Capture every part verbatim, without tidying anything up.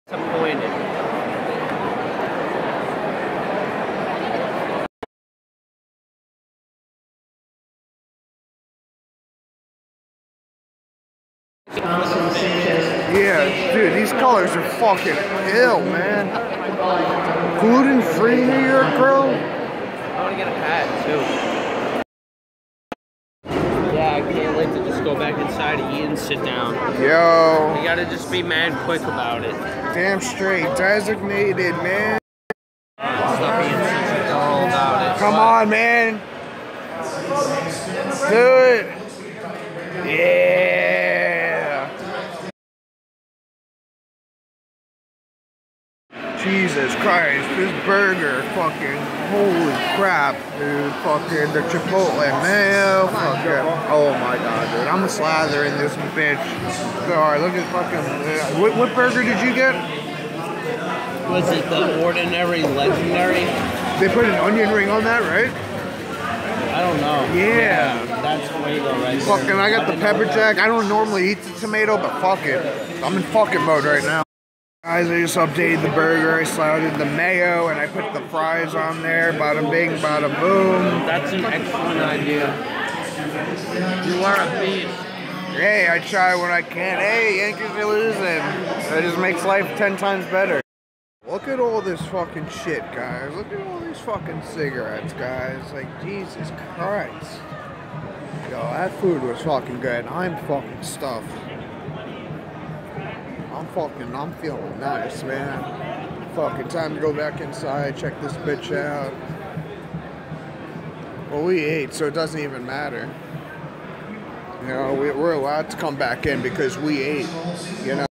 Disappointed. Yeah, dude, these colors are fucking ill, man. Gluten-free New York, bro. I want to get a hat, too. Yeah, I can't wait to just go back inside and eat and sit down. Yo. You gotta just be mad quick about it. Damn straight. Designated, man. Stop being such a girl about it. Come on, man. Do it. Yeah. Jesus Christ, this burger, fucking, holy crap, dude, fucking, the Chipotle mayo, fucking, oh my god, dude, I'm a slather in this bitch. Sorry, look at fucking, uh, what, what burger did you get? Was it the ordinary legendary? They put an onion ring on that, right? I don't know. Yeah. yeah that's fuego right Fucking, there. I got the pepper jack. I don't normally eat the tomato, but fuck it. I'm in fucking mode right now. Guys, I just updated the burger. I slouted the mayo and I put the fries on there. Bada bing, bada boom. That's an excellent idea. You are a beast. Hey, I try when I can. Hey, Yankees are losing. That just makes life ten times better. Look at all this fucking shit, guys. Look at all these fucking cigarettes, guys. Like, Jesus Christ. Yo, that food was fucking good. I'm fucking stuffed. I'm fucking, I'm feeling nice, man. Fucking time to go back inside, check this bitch out. Well, we ate, so it doesn't even matter. You know, we, we're allowed to come back in because we ate, you know.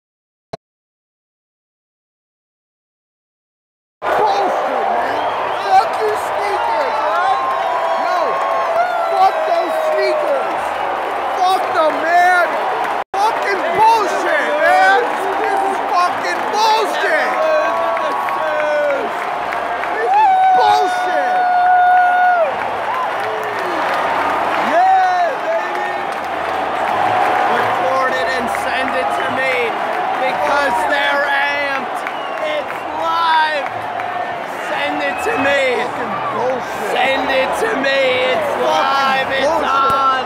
Send it to me. It's live. It's on.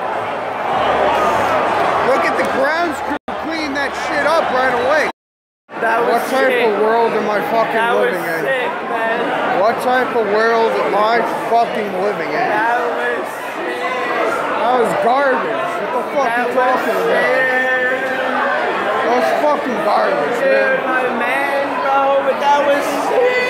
Look at the grounds crew clean that shit up right away. That was What type sick. of world am I fucking that living was in? Sick, man. What type of world am I fucking living in? That was sick. That was garbage. What the fuck that are you talking sick. about? That was fucking garbage, Dude, man. my man, bro, but that was sick.